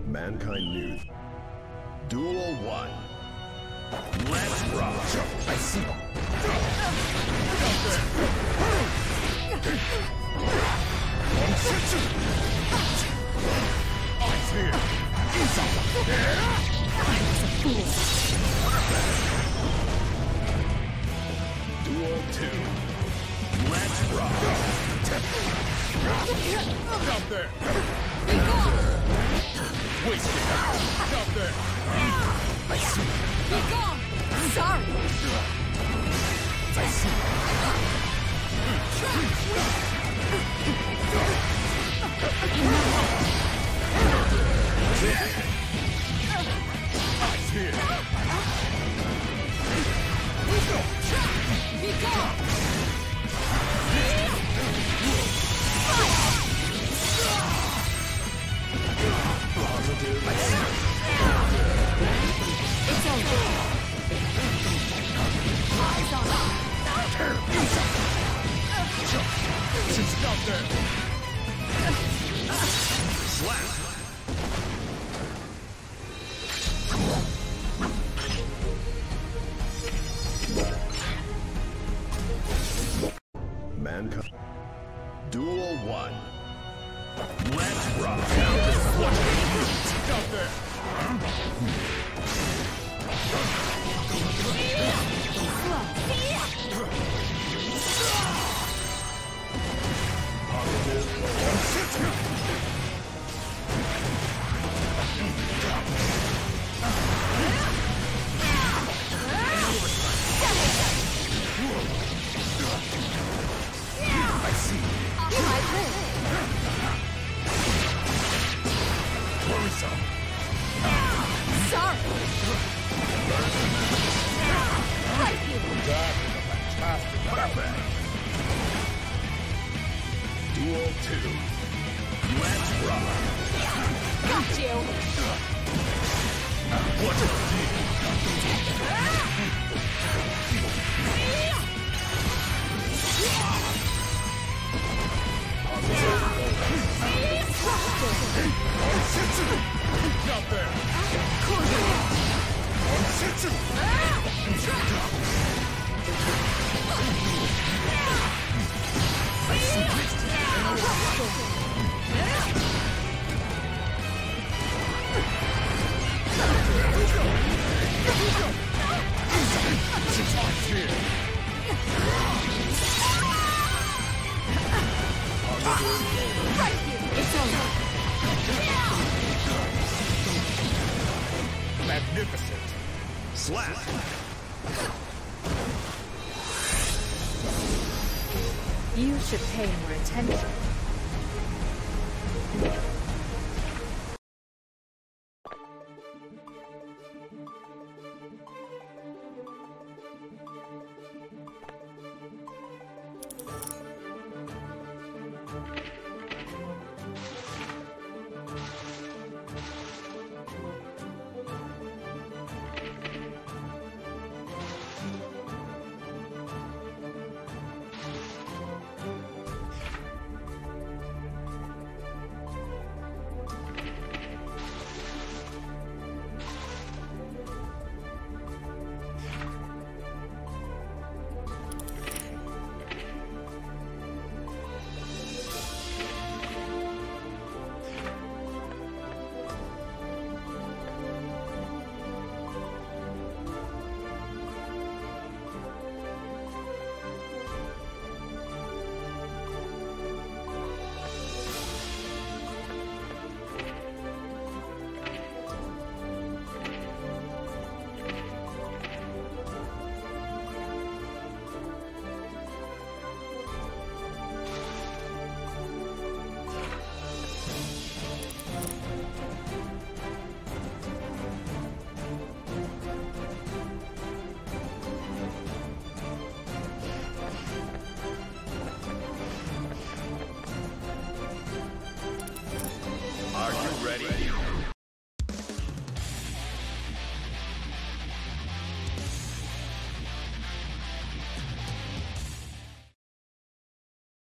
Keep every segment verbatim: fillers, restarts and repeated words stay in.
Mankind knew. Duel one. Let's rock. I see. Eyes here. I was a fool. Duel two. Let's rock. Stop there. Be gone. Wasted. Stop there. I see. Be gone. Sorry. I see. Eyes here. Be gone. It's over. Eyes on us. Stop there. Slap. Mankind. Duel one. Let's rock. Stop there. I see. I live. Worry some. Sorry. Right here. That is a fantastic comeback. Duel two. Let's rock. Got you. What a deal. Stop there. Right here. It's over. Magnificent. Slap. You should pay more attention.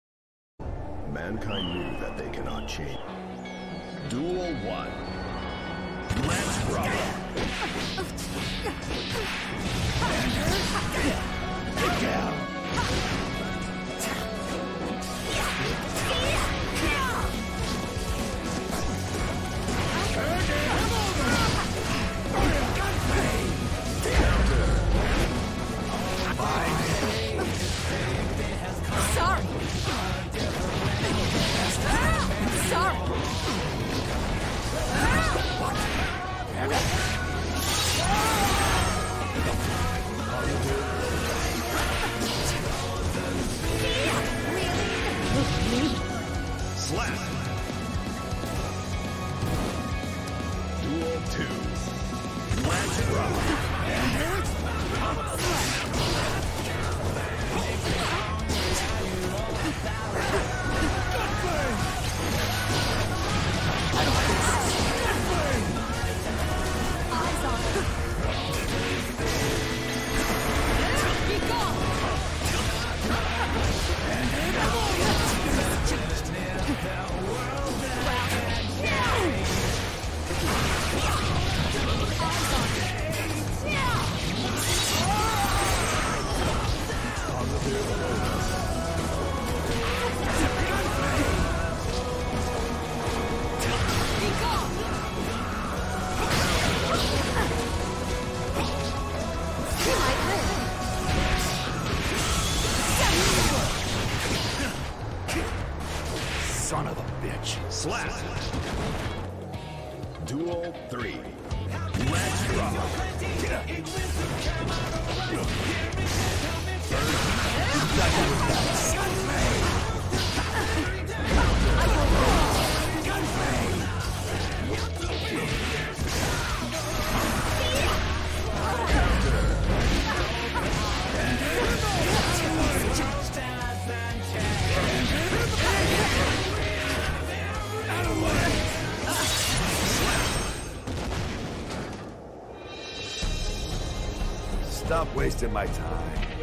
Mankind knew that they cannot change. Duel one. Let's rock. Sorry. Sorry. Slap. Duel two. Let's rock. Eyes on it. Be gone. Eyes on it. Be gone. Son of a bitch. Slap. Duel three. Let's rock. Stop wasting my time.